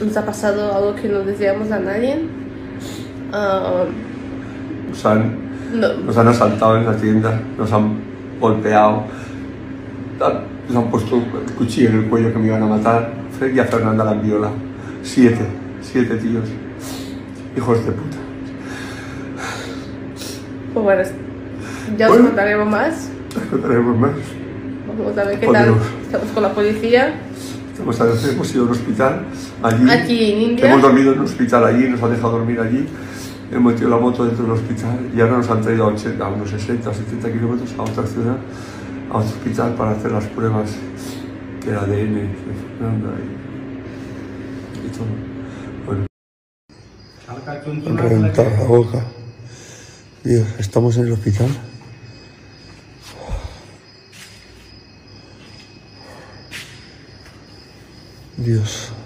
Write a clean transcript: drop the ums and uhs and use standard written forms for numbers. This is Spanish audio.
nos ha pasado algo que no deseamos a nadie. Nos han asaltado en la tienda, nos han golpeado, nos han puesto el cuchillo en el cuello que me iban a matar. Y a Fernanda la han violado. 7 tíos, hijos de puta. Pues bueno, ya os contaremos más. Contaremos más. Vamos a ver qué tal. Estamos con la policía. Hemos ido a un hospital allí. Aquí en India. Hemos dormido en un hospital allí, nos han dejado dormir allí. Hemos metido la moto dentro del hospital y ahora nos han traído a unos 60 o 70 kilómetros a otra ciudad, a otro hospital para hacer las pruebas del ADN de Fernanda y todo. Bueno. Han reventado la boca. Dios, estamos en el hospital. Dios.